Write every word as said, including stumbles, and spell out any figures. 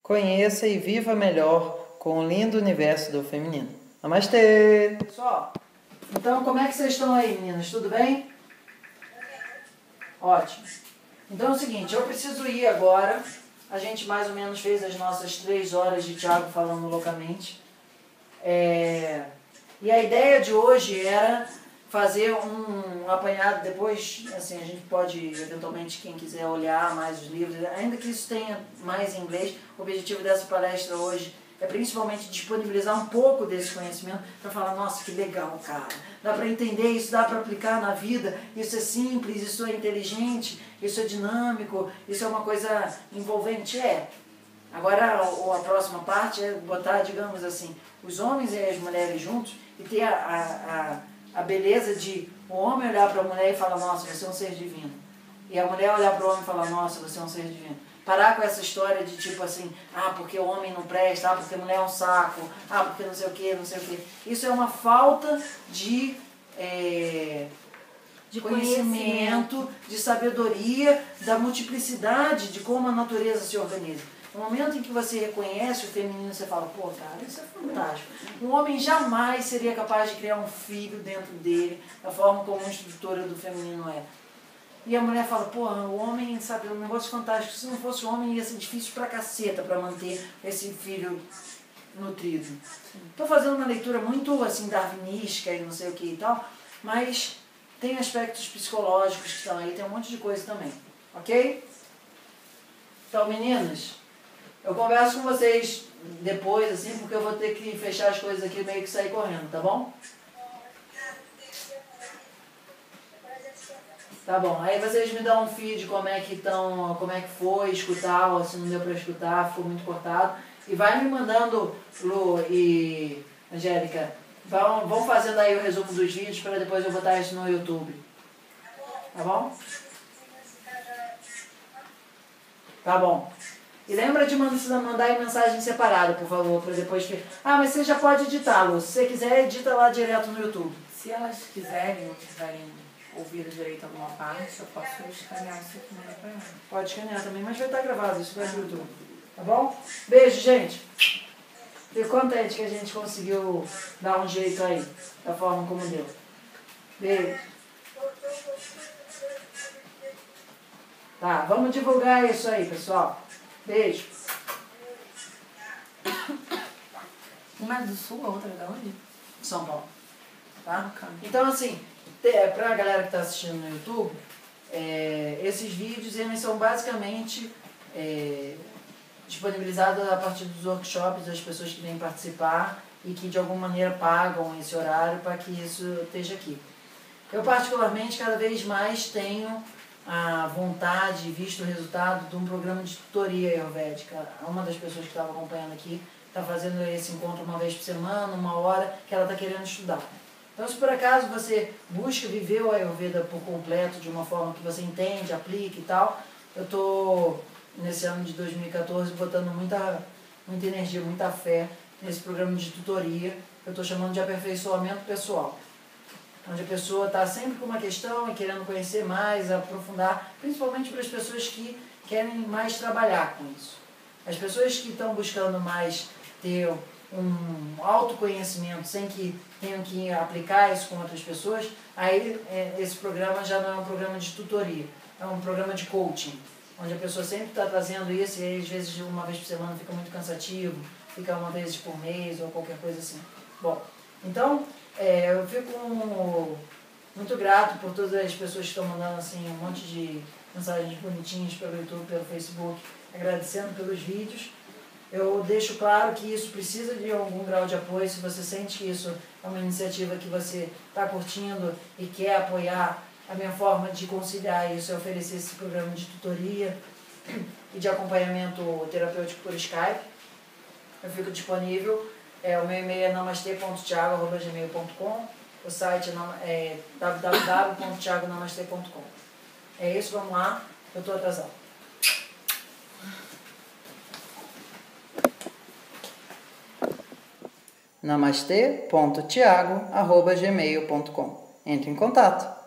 Conheça e viva melhor com o lindo universo do feminino. Namastê! Pessoal, então como é que vocês estão aí, meninas? Tudo bem? Ótimo. Então é o seguinte, eu preciso ir agora. A gente mais ou menos fez as nossas três horas de Thiago falando loucamente. É... E a ideia de hoje era fazer um apanhado, depois assim, a gente pode, eventualmente, quem quiser olhar mais os livros, ainda que isso tenha mais em inglês, o objetivo dessa palestra hoje é principalmente disponibilizar um pouco desse conhecimento para falar, nossa, que legal, cara, dá para entender isso, dá para aplicar na vida, isso é simples, isso é inteligente, isso é dinâmico, isso é uma coisa envolvente, é. Agora, a próxima parte é botar, digamos assim, os homens e as mulheres juntos e ter a, a, a, a beleza de o homem olhar para a mulher e falar, nossa, você é um ser divino. E a mulher olhar para o homem e falar, nossa, você é um ser divino. Parar com essa história de tipo assim, ah, porque o homem não presta, ah, porque a mulher é um saco, ah, porque não sei o que, não sei o que. Isso é uma falta de, é, de conhecimento, conhecimento, de sabedoria, da multiplicidade de como a natureza se organiza. No momento em que você reconhece o feminino, você fala, pô, cara, isso é fantástico. Um homem jamais seria capaz de criar um filho dentro dele, da forma como a estrutura do feminino é. E a mulher fala, porra, o homem, sabe, é um negócio fantástico. Se não fosse o homem, ia ser difícil pra caceta pra manter esse filho nutrido. Estou fazendo uma leitura muito, assim, darwinística e não sei o que e tal, mas tem aspectos psicológicos que estão aí, tem um monte de coisa também, ok? Então, meninas, eu converso com vocês depois, assim, porque eu vou ter que fechar as coisas aqui e meio que sair correndo, tá bom? Tá bom, aí vocês me dão um feed como é que estão, como é que foi escutar, ou se não deu pra escutar, ficou muito cortado. E vai me mandando, Lu e Angélica, vão, vão fazendo aí o resumo dos vídeos para depois eu botar isso no YouTube. Tá bom? Tá bom. E lembra de mandar aí mensagem separada, por favor, para depois que... Ah, mas você já pode editar, Lu. Se você quiser, edita lá direto no YouTube. Se elas quiserem ou quiserem ouvir direito alguma parte, eu posso escanear isso aqui no programa. Pode escanear também, mas vai estar gravado, isso vai no YouTube. Tá bom? Beijo, gente. Fico contente que a gente conseguiu dar um jeito aí, da forma como deu. Beijo. Tá, vamos divulgar isso aí, pessoal. Beijo. Uma é do Sul, a outra é da onde? São Paulo. Tá? Bacana. Então, assim, pra galera que tá assistindo no YouTube, é, esses vídeos, eles são basicamente é, disponibilizados a partir dos workshops das pessoas que vêm participar e que de alguma maneira pagam esse horário para que isso esteja aqui. Eu, particularmente, cada vez mais tenho a vontade, visto o resultado de um programa de tutoria ayurvédica. Uma das pessoas que estava acompanhando aqui está fazendo esse encontro uma vez por semana, uma hora, que ela está querendo estudar. Então, se por acaso você busca viver o Ayurveda por completo, de uma forma que você entende, aplica e tal, eu estou, nesse ano de dois mil e quatorze, botando muita, muita energia, muita fé nesse programa de tutoria, que eu estou chamando de aperfeiçoamento pessoal. Onde a pessoa está sempre com uma questão e querendo conhecer mais, aprofundar, principalmente para as pessoas que querem mais trabalhar com isso. As pessoas que estão buscando mais ter um autoconhecimento sem que tenham que aplicar isso com outras pessoas, aí esse programa já não é um programa de tutoria, é um programa de coaching, onde a pessoa sempre está trazendo isso e aí, às vezes uma vez por semana fica muito cansativo, fica uma vez por mês ou qualquer coisa assim. Bom, então é, eu fico muito grato por todas as pessoas que estão mandando assim, um monte de mensagens bonitinhas pelo YouTube, pelo Facebook, agradecendo pelos vídeos. Eu deixo claro que isso precisa de algum grau de apoio. Se você sente que isso é uma iniciativa que você está curtindo e quer apoiar, a minha forma de conciliar isso é oferecer esse programa de tutoria e de acompanhamento terapêutico por Skype. Eu fico disponível. É, o meu e-mail é namastê ponto thiago arroba gmail ponto com. O site é w w w ponto thiago namastê ponto com. É isso, vamos lá. Eu estou atrasado. namastê ponto thiago arroba gmail ponto com. Entre em contato.